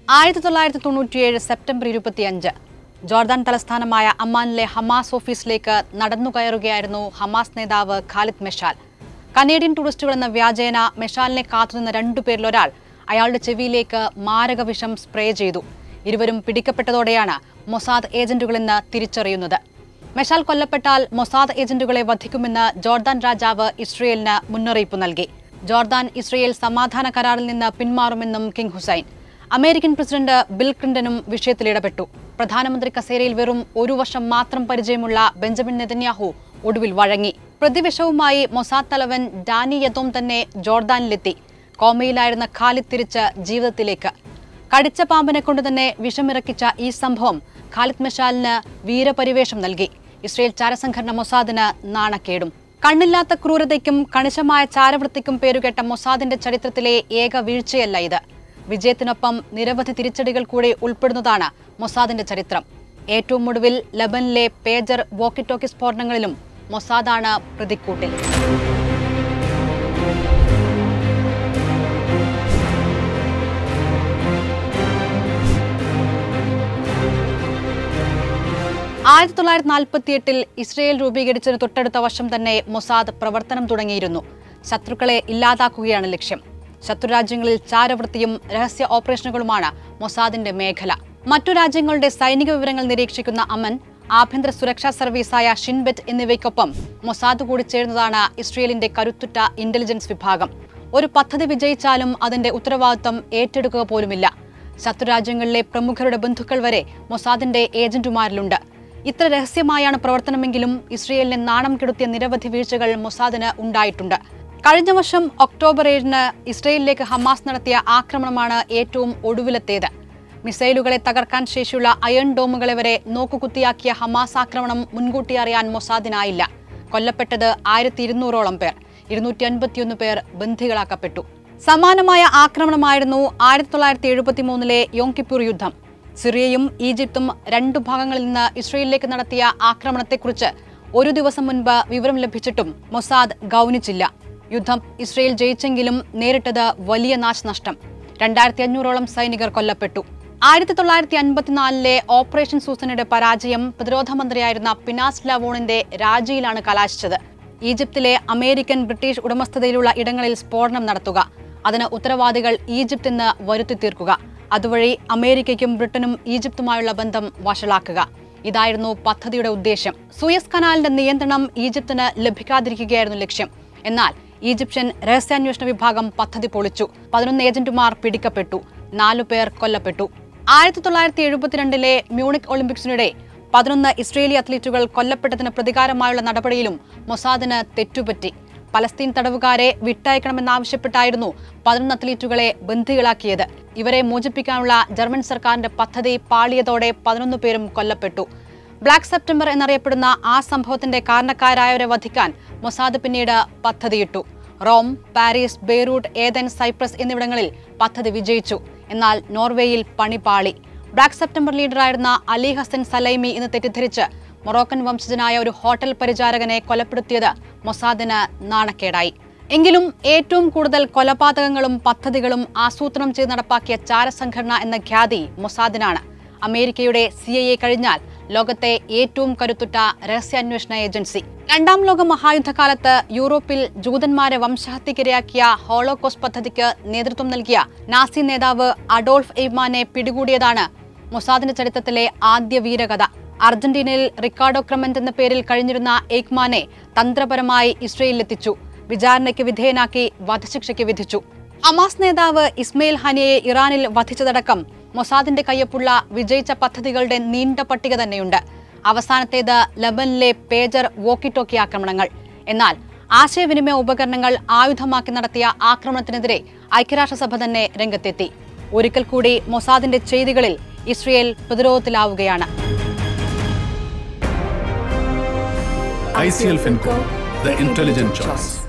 1997 September 25 Jordan തലസ്ഥാനമായ അമ്മാനിലെ Hamas ഓഫീസിലേക്ക് നടന്നുകയറുകയായിരുന്നു Hamas നേതാവ് ഖാലിദ് മെഷാൽ. കനേഡിയൻ ടൂറിസ്റ്റുകൾ എന്ന വ്യാജേന മെഷാലിനെ കാത്തുനിന്ന രണ്ടുപേരിൽ ഒരാൾ അയാളുടെ ചെവിയിലേക്ക് മാരകവിഷം സ്പ്രേ ചെയ്തു. ഇരുവരും പിടിക്കപ്പെട്ടതോടെയാണ് മൊസാദ് ഏജന്റുകളെന്ന് തിരിച്ചറിയുന്നത്. മെഷാൽ കൊല്ലപ്പെട്ടാൽ മൊസാദ് ഏജന്റുകളെ വധിക്കുമെന്ന് ജോർദാൻ രാജാവ് ഇസ്രയേലിന് മുന്നറിയിപ്പ് നൽകി. ജോർദാൻ ഇസ്രയേൽ സമാധാന കരാറിൽ നിന്ന് പിന്മാറുമെന്നും king Hussein. American president Bill ക്ലിന്റണും വിഷയത്തിൽ ഇടപെട്ടു. പ്രധാനമന്ത്രി കസേരയിൽ വെറും ഒരു വർഷം മാത്രം പരിചയമുള്ള ബെഞ്ചമിൻ നെതന്യാഹു ഒടുവിൽ വഴങ്ങി. പ്രതിവിഷവുമായി മൊസാദ് തലവൻ ഡാനി യദോം തന്നെ ജോർദാനിലെത്തി. കോമയിലായിരുന്ന ഖാലിദ് തിരിച്ച് ജീവിതത്തിലേക്ക്. കടിച്ച പാമ്പിനെ കൊണ്ട് തന്നെ വിഷമിറക്കിച്ച ഈ സംഭവം ഖാലിദ് മെഷാലിന് വീരപരിവേഷം നൽകി. ഇസ്രയേൽ ചാരസംഘടന മൊസാദിന് നാണക്കേടും. കണ്ണില്ലാത്ത ക്രൂരതയ്ക്കും കണിശമായ ചാരവൃത്തിക്കും പേരുകേട്ട മൊസാദിന്റെ ചരിത്രത്തിലെ ഏക വീഴ്ചയല്ല ഇത്. വിജയത്തിനൊപ്പം നിരവധി തിരിച്ചടികൾ കൂടി ഉൾപ്പെടുന്നതാണ് മൊസാദിന്റെ ചരിത്രം. ഏറ്റവും ഒടുവിൽ ലബനിലെ പേജർ വോക്കി ടോക്കി സ്ഫോടനങ്ങളിലും മൊസാദാണ് പ്രതിക്കൂട്ടിൽ. ആയിരത്തി 1948 ഇസ്രയേൽ രൂപീകരിച്ചതിന് തൊട്ടടുത്ത വർഷം തന്നെ മൊസാദ് പ്രവർത്തനം തുടങ്ങിയിരുന്നു. ശത്രുക്കളെ ഇല്ലാതാക്കുകയാണ് ലക്ഷ്യം. ശത്രുരാജ്യങ്ങളിൽ ചാരവൃത്തിയും രഹസ്യ ഓപ്പറേഷനുകളുമാണ് മൊസാദിന്റെ മേഖല. മറ്റു രാജ്യങ്ങളുടെ സൈനിക വിവരങ്ങൾ നിരീക്ഷിക്കുന്ന അമൻ, ആഭ്യന്തര സുരക്ഷാ സർവീസായ ഷിൻബെറ്റ് എന്നിവയ്ക്കൊപ്പം മൊസാദ് കൂടി ചേർന്നതാണ് ഇസ്രയേലിന്റെ കരുത്തുറ്റ ഇന്റലിജൻസ് വിഭാഗം. ഒരു പദ്ധതി വിജയിച്ചാലും അതിന്റെ ഉത്തരവാദിത്വം ഏറ്റെടുക്കുക പോലുമില്ല. ശത്രുരാജ്യങ്ങളിലെ പ്രമുഖരുടെ ബന്ധുക്കൾ വരെ മൊസാദിന്റെ ഏജന്റുമാരിലുണ്ട്. ഇത്ര രഹസ്യമായാണ് പ്രവർത്തനമെങ്കിലും ഇസ്രയേലിനെ നാണം കെടുത്തിയ നിരവധി വീഴ്ചകൾ മൊസാദിന് ഉണ്ടായിട്ടുണ്ട്. കഴിഞ്ഞ വർഷം ഒക്ടോബർ 7 ഇസ്രയേലിലേക്ക് ഹമാസ് നടത്തിയ ആക്രമണമാണ് ഏറ്റവും ഒടുവിലത്തേത്. മിസൈലുകളെ തകർക്കാൻ ശേഷിയുള്ള അയൺ ഡോമുകളെ വരെ നോക്കുകുത്തിയാക്കിയ ഹമാസ് ആക്രമണം മുൻകൂട്ടി അറിയാൻ മൊസാദിനായില്ല. കൊല്ലപ്പെട്ടത് 1200ഓളം പേർ, 251 പേർ ബന്ദികളാക്കപ്പെട്ടു. സമാനമായ ആക്രമണമായിരുന്നു 1973 യോം കിപ്പൂർ യുദ്ധം. സിറിയയും ഈജിപ്തും രണ്ടു ഭാഗങ്ങളിൽ നിന്ന് ഇസ്രയേലിലേക്ക് നടത്തിയ ആക്രമണത്തെക്കുറിച്ച് ഒരു ദിവസം മുൻപ് വിവരം ലഭിച്ചിട്ടും മൊസാദ് ഗൗനിച്ചില്ല. യുദ്ധം ഇസ്രയേൽ ജയിച്ചെങ്കിലും നേരിട്ടത് വലിയ നാശനഷ്ടം. 2500ഓളം സൈനികർ കൊല്ലപ്പെട്ടു. 1954 ഓപ്പറേഷൻ സൂസനയുടെ പരാജയം പ്രതിരോധ മന്ത്രിയായിരുന്ന പിനാസ് ലവോണിന്റെ രാജിയിലാണ് കലാശിച്ചത്. ഈജിപ്തിലെ അമേരിക്കൻ ബ്രിട്ടീഷ് ഉടമസ്ഥതയിലുള്ള ഇടങ്ങളിൽ സ്ഫോടനം നടത്തുക, അതിന് ഉത്തരവാദികൾ ഈജിപ്ത് എന്ന് വരുത്തി തീർക്കുക, അതുവഴി അമേരിക്കയ്ക്കും ബ്രിട്ടനും ഈജിപ്തുമായുള്ള ബന്ധം വഷളാക്കുക. ഇതായിരുന്നു പദ്ധതിയുടെ ഉദ്ദേശം. സൂയസ് കനാലിന്റെ നിയന്ത്രണം ഈജിപ്തിന് ലഭിക്കാതിരിക്കുകയായിരുന്നു ലക്ഷ്യം. എന്നാൽ ഈജിപ്ഷ്യൻ രഹസ്യാന്വേഷണ വിഭാഗം പദ്ധതി പൊളിച്ചു. 11 ഏജന്റുമാർ പിടിക്കപ്പെട്ടു, 4 പേർ കൊല്ലപ്പെട്ടു. 1972 മ്യൂണിക് ഒളിമ്പിക്സിനിടെ 11 ഇസ്രയേലി അത്ലറ്റുകൾ കൊല്ലപ്പെട്ടതിന് പ്രതികാരമായുള്ള നടപടിയിലും മൊസാദിന് തെറ്റുപറ്റി. പലസ്തീൻ തടവുകാരെ വിട്ടയക്കണമെന്നാവശ്യപ്പെട്ടായിരുന്നു 11 അത്ലറ്റുകളെ ബന്ദികളാക്കിയത്. ഇവരെ മോചിപ്പിക്കാനുള്ള ജർമ്മൻ സർക്കാരിന്റെ പദ്ധതി പാളിയതോടെ 11 പേരും കൊല്ലപ്പെട്ടു. ബ്ലാക്ക് സെപ്റ്റംബർ എന്നറിയപ്പെടുന്ന ആ സംഭവത്തിന്റെ കാരണക്കാരായവരെ വധിക്കാൻ മൊസാദ് പിന്നീട് പദ്ധതിയിട്ടു. Rome, Paris, Beirut, Athens, Cyprus എന്നിവിടങ്ങളിൽ പദ്ധതി വിജയിച്ചു. എന്നാൽ നോർവേയിൽ പണി പാളി. ബ്ലാക്ക് സെപ്റ്റംബർ ലീഡറായിരുന്ന അലി ഹസൻ സലൈമി എന്ന് തെറ്റിദ്ധരിച്ച് മൊറോക്കൻ വംശജനായ ഒരു ഹോട്ടൽ പരിചാരകനെ കൊലപ്പെടുത്തിയത് മൊസാദിന് നാണക്കേടായി. എങ്കിലും ഏറ്റവും കൂടുതൽ കൊലപാതകങ്ങളും പദ്ധതികളും ആസൂത്രണം ചെയ്ത് നടപ്പാക്കിയ ചാരസംഘടന എന്ന ഖ്യാതി മൊസാദിനാണ്. അമേരിക്കയുടെ CIA കഴിഞ്ഞാൽ ലോകത്തെ ഏറ്റവും കരുത്തുറ്റ രഹസ്യാന്വേഷണ ഏജൻസി. രണ്ടാം ലോക മഹായുദ്ധകാലത്ത് യൂറോപ്പിൽ ജൂതന്മാരെ വംശഹത്യക്കിരയാക്കിയ ഹോളോകോസ്റ്റ് പദ്ധതിക്ക് നേതൃത്വം നൽകിയ നാസി നേതാവ് അഡോൾഫ് എയ്മാനെ പിടികൂടിയതാണ് മൊസാദിന്റെ ചരിത്രത്തിലെ ആദ്യ വീരകഥ. അർജന്റീനയിൽ റിക്കാർഡോ ക്രമന്റ് എന്ന പേരിൽ കഴിഞ്ഞിരുന്ന എയ്ക്മാനെ തന്ത്രപരമായി ഇസ്രയേലിലെത്തിച്ചു. വിചാരണയ്ക്ക് വിധേയനാക്കി വധശിക്ഷയ്ക്ക് വിധിച്ചു. ഹമാസ് നേതാവ് ഇസ്മയിൽ ഹനിയയെ ഇറാനിൽ വധിച്ചതടക്കം മൊസാദിന്റെ കയ്യൊപ്പുള്ള വിജയിച്ച പദ്ധതികളുടെ നീണ്ട പട്ടിക തന്നെയുണ്ട്. അവസാനത്തേത് ലബനിലെ പേജർ വോക്കി ടോക്കി ആക്രമണങ്ങൾ. എന്നാൽ ആശയവിനിമയ ഉപകരണങ്ങൾ ആയുധമാക്കി നടത്തിയ ആക്രമണത്തിനെതിരെ ഐക്യരാഷ്ട്രസഭ തന്നെ രംഗത്തെത്തി. ഒരിക്കൽ കൂടി മൊസാദിന്റെ ചെയ്തികളിൽ ഇസ്രയേൽ പ്രതിരോധത്തിലാവുകയാണ്. ICL Finco, the intelligent choice.